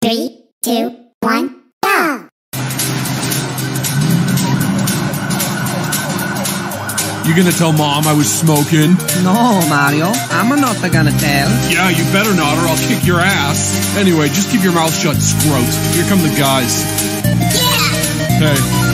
3, 2, 1, go! You gonna tell Mom I was smoking? No, Mario, I'm not gonna tell. Yeah, you better not or I'll kick your ass. Anyway, just keep your mouth shut, scrote. Here come the guys. Yeah! Hey.